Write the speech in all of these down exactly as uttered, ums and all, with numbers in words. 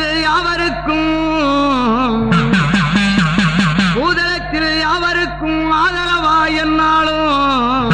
யாவருக்கும் பூதலத்தில் யாவருக்கும் ஆதரவா என்னாலும்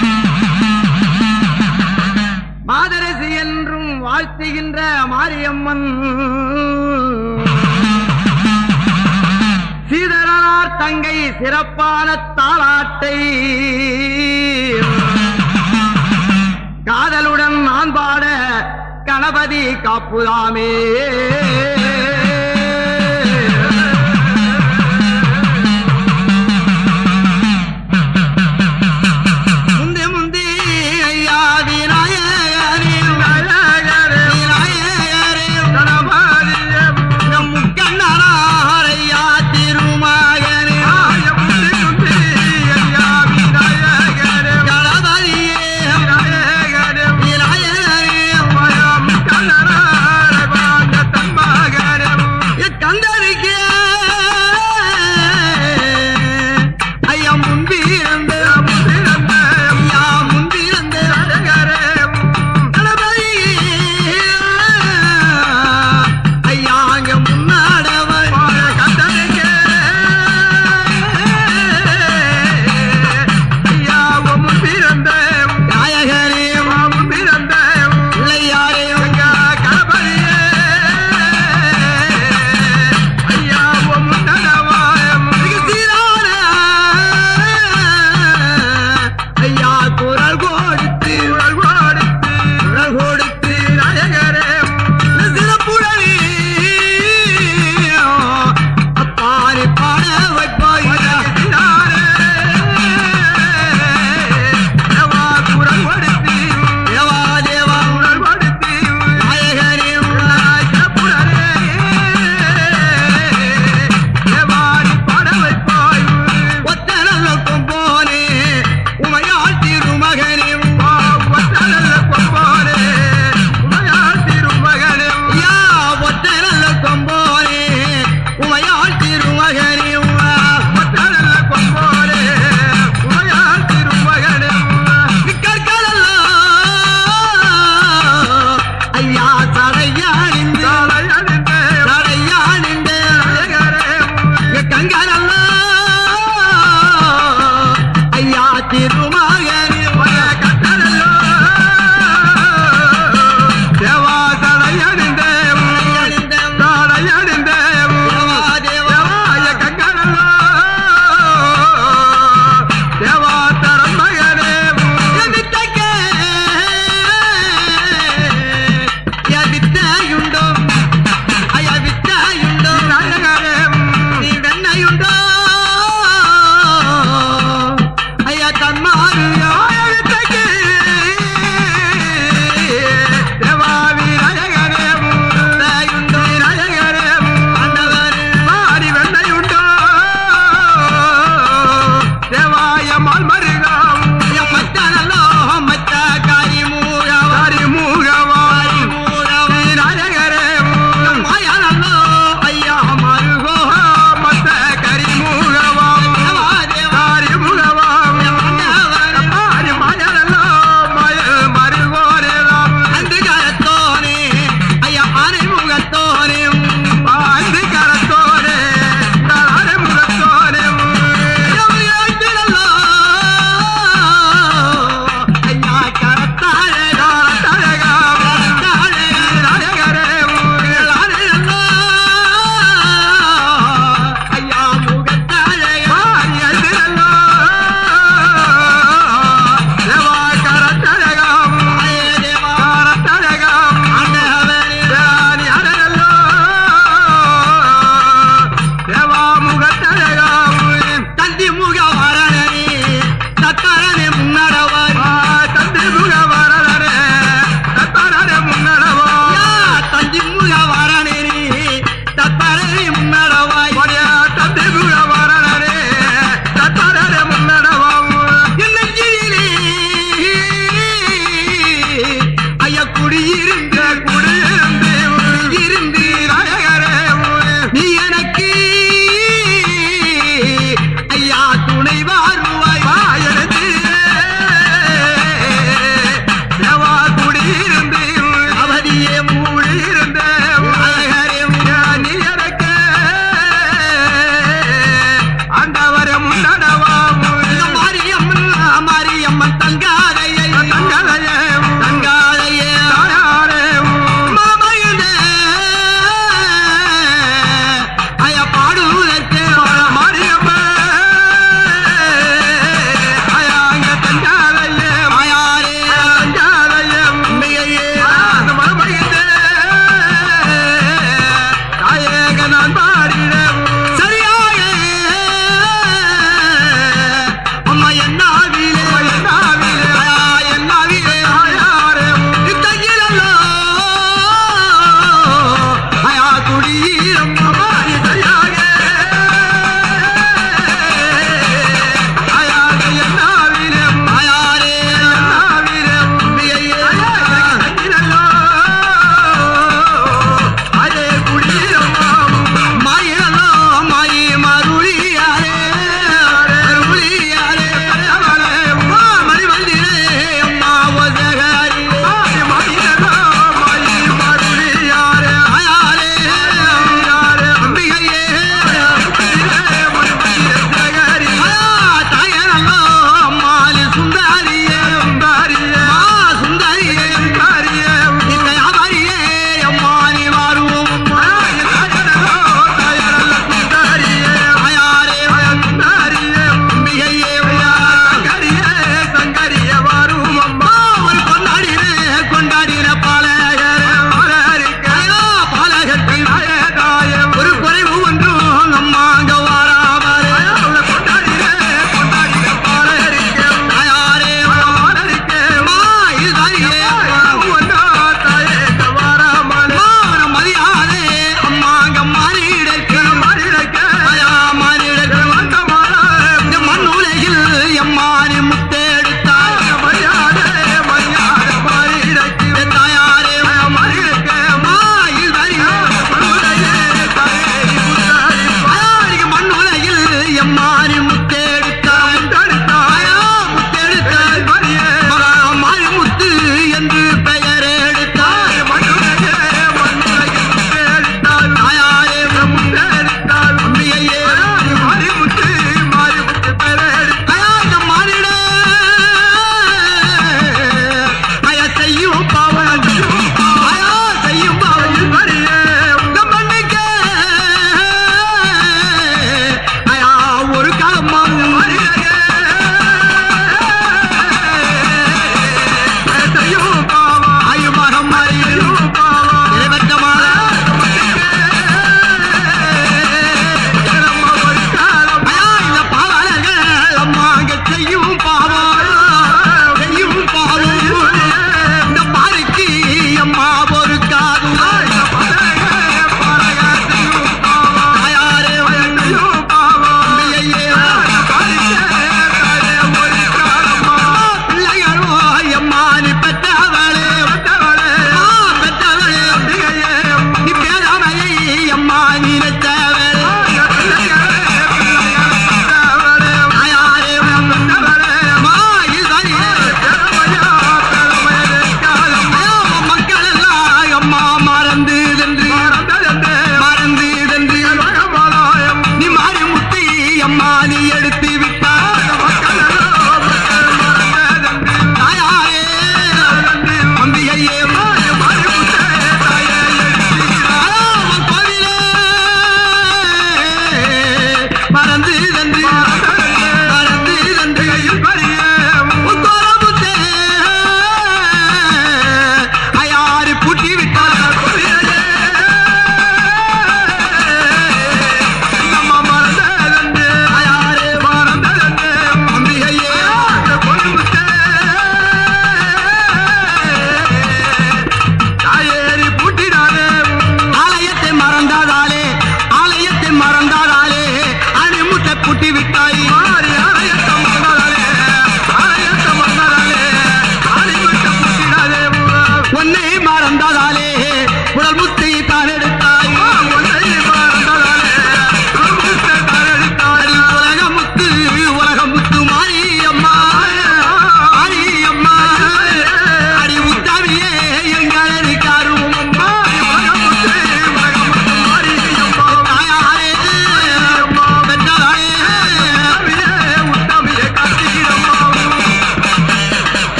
மாதரசி என்றும் வாழ்த்துகின்ற மாரியம்மன் சீதரனார் தங்கை சிறப்பான தாளாட்டை காதலுடன் நான் பாட கணபதி காப்புதாமே. முந்தி முந்தி ஐயா விநாயகரே விநாயகரே முக்கண்ணனார் ஐயா திருமகனே விநாயகரே விநாயகரே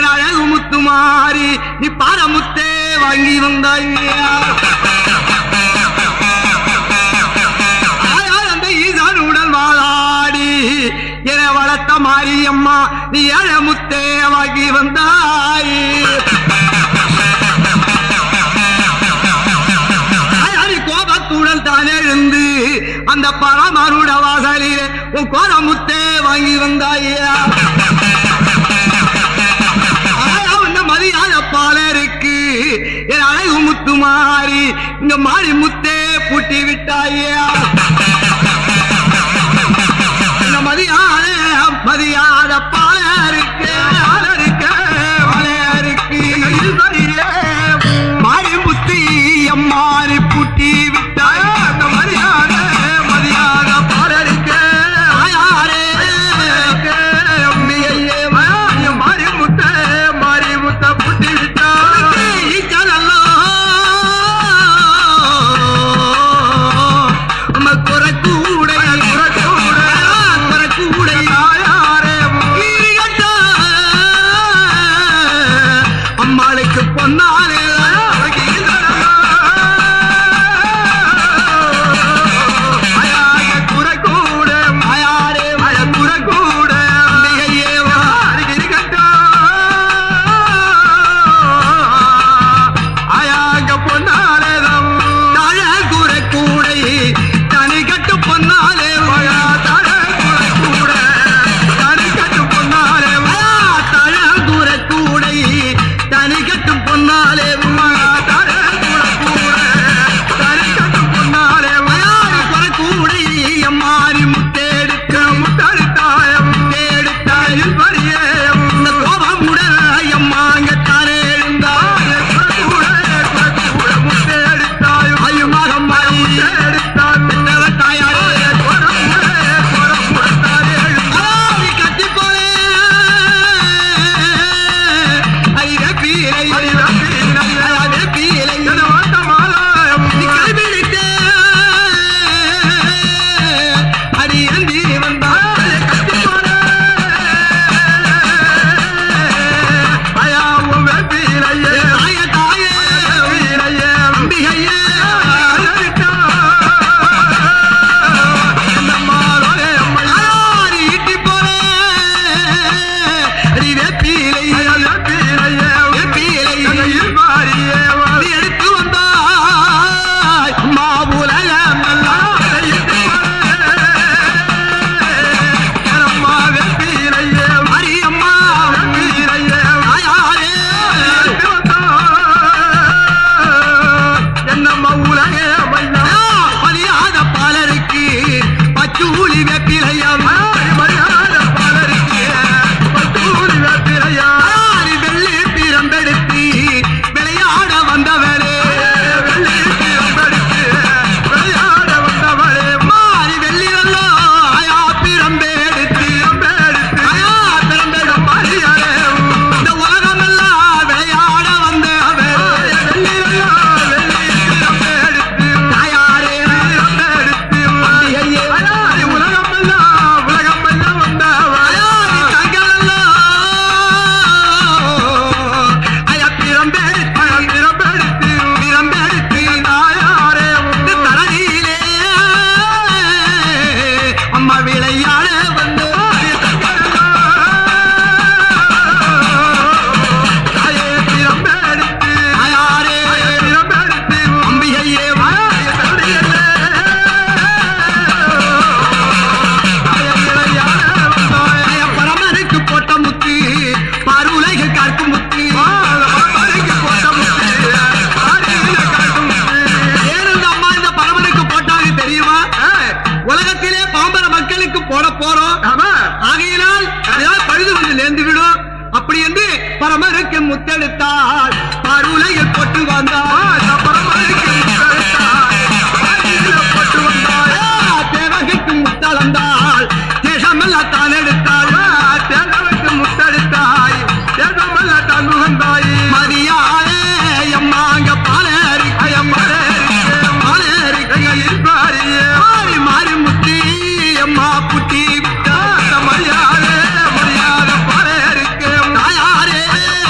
என் அழகு முத்து மாறி நீ பாரமுத்தே வாங்கி வந்தாயா அந்த ஈசான் உடல் வாழாடி என வளர்த்த மாரியம்மா நீ அழமுத்தே வாங்கி வந்தாய் கோபத்துடல் தான் எழுந்து அந்த பரமருட வாசலிலே உன் கோரமுத்தே வாங்கி வந்தாயா மதியாத பாலருக்கு என் அழகு முத்து மாறி இந்த மாறி முத்தே பூட்டி விட்டாயா இந்த மதியாத மதியாத பாலருக்கு பாலருக்கு பாலருக்கு மாறி முத்தி எம்மாறி பூட்டி விட்டாயா அந்த மதியாத மதியாத பாலருக்கு ஆயாரே மாறி முத்தே மாறி முத்த பூட்டி விட்டாய் ஈச்சலல்லோ குறக்கூடை குறக்கூடை குறக்கூடை ஆயாரே அம்மாளுக்கு பொன்னாலே பரமருக்கு முத்தெடுத்தாள் பருளையில் போட்டு வந்தாள் தேவகைக்கு முத்தளந்தாள் தேசமல்ல தான் எடுத்தாள் தேவனுக்கு முத்தெடுத்தாய் தேசமல்ல தான் முகந்தாய் மதியாலே எம்மாங்க பாலேரி பாலேரி கையில் மாறி மாறி முத்தி எம்மா புட்டி மரியாதை மரியாதை பாலேருக்கு தாயாரே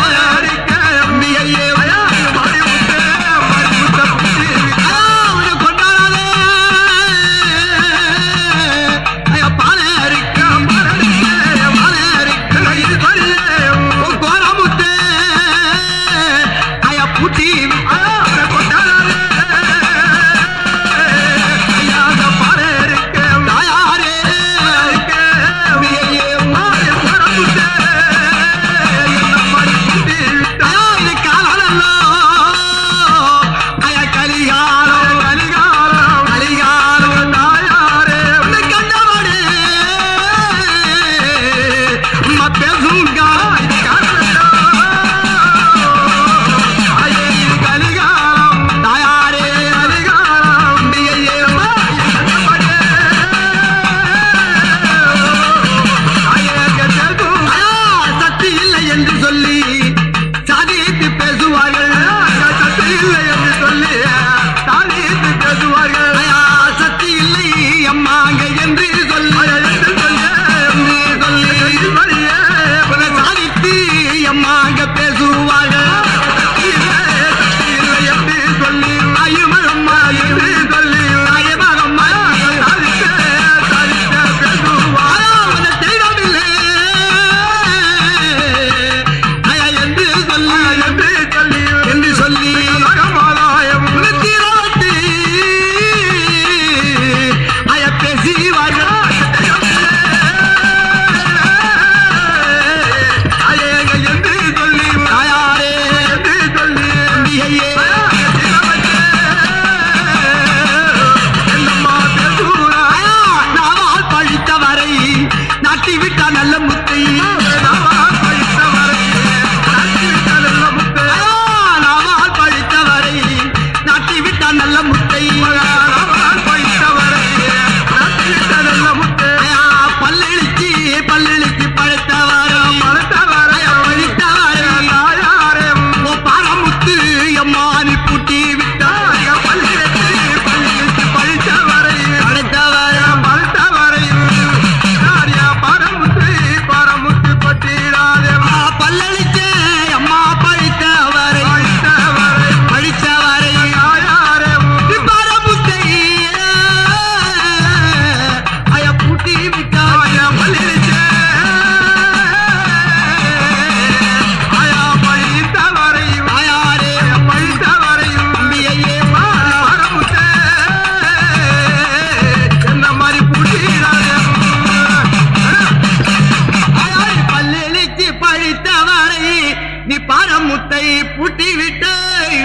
நீ பாரமுத்தை பூட்டி விட்டாய்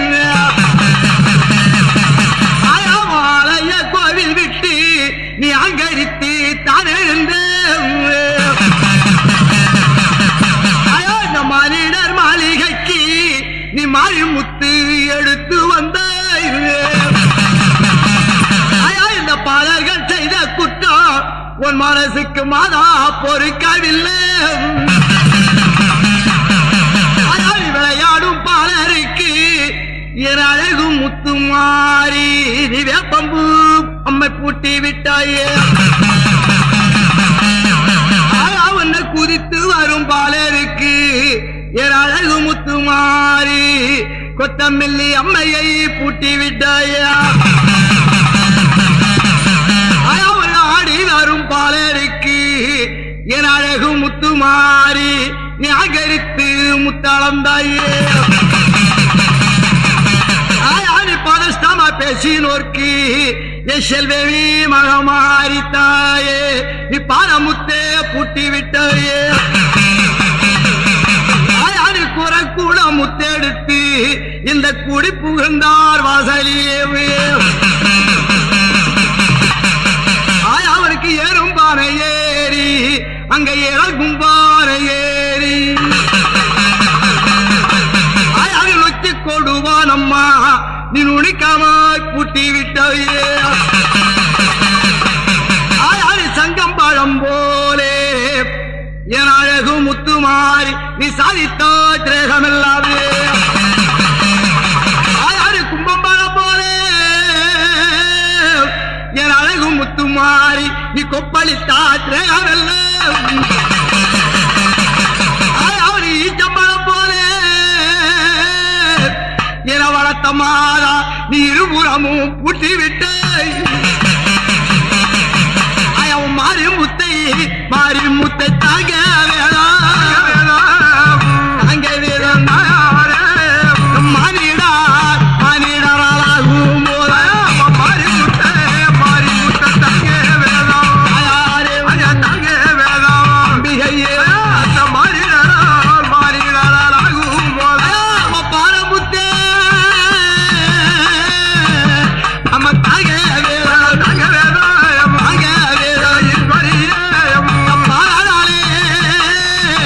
ஆலய கோவில் விட்டு நீ அங்கரித்து தான் எழுந்த மானிடர் மாளிகைக்கு நீ மாறி முத்து எடுத்து வந்தாய் இந்த பாலர்கள் செய்த குற்றம் உன் மனசுக்கு மாதா பொறுக்கவில்லை விளையாடும் பாலருக்கு என் அழகு முத்து மாறி நீ வேப்பம்பு அம்மை பூட்டி விட்டாயே உன்னை குதித்து வரும் பாலருக்கு என் அழகு முத்து மாறி கொத்தமில்லி அம்மையை பூட்டி விட்டாயா ஆடி வரும் பாலருக்கு என் அழகு முத்து மாறி நீ அகரித்து முத்தளந்தாயே ஆயானி பதஸ்தமா பேசினோர்க்கு என் செல்வேவி மகமாரி தாயே நீ பாரமுத்தே பூட்டி விட்டாயே ஆயானி குறை கூட முத்தெடுத்து இந்த குடி புகுந்தார் வாசலியே ஆயா அவருக்கு ஏறும் பானை ஏறி அங்க இறங்கும் பானை ஏறி ஆயாவை நொச்சி கொடுவான் அம்மா நீ நுணிக்காமாய் பூட்டி விட்டாயே ஆயாரி சங்கம் பழம் போலே என் அழகு முத்து மாறி நீ சாதித்தா திரேகமில்லாவே ஆயாரி கும்பம் பழம் போலே என் அழகு முத்து மாறி நீ கொப்பளித்தா திரேகமில்ல ஆயாரி ஈச்சம்பழம் போலே என வளர்த்த மாறா நீ இருபுறமும் பூட்டி விட்டு அவன் மாறி முத்தை மாறி முத்தை தாங்க வேணாம் தாங்க வேணும் மானிடா மானிடராகும் போது மாறி முத்தை மாறி முத்தை தாங்க வேணாம் தாங்க வேணாம் அம்பிகையே மாறிடரால் மாறிடராகும் போது பாரமுத்தே அம்மா தாங்க வேணாம் தாங்க வேணாம் தாங்க வேணாம் பாராளே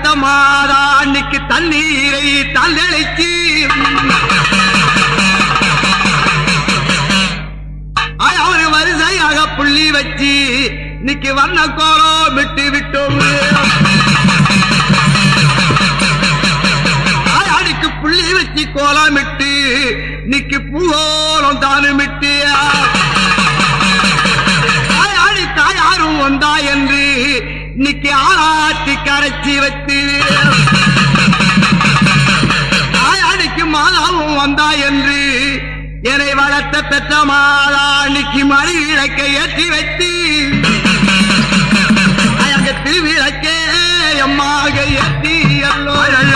மாதா அன்னைக்கு தண்ணீரை தள்ளளிச்சு அவரு வரிசையாக புள்ளி வச்சு இன்னைக்கு வண்ண கோலம் விட்டு விட்டோம். அடிக்கு புள்ளி வச்சு கோலம் விட்டு இன்னைக்கு பூகோலம் தானும் விட்டு ஆடி தாயாரும் வந்தா என்று இன்னைக்கு ஆராய்ச்சி கரைச்சி வச்சு ஆயாடிக்கு மாதாவும் வந்தா என்று என்னை வளர்த்த பெற்ற மாதா இன்னைக்கு மணி விளக்கை ஏற்றி வைத்து அங்க திருவிளக்கே எம்மாக ஏற்றி எல்லோ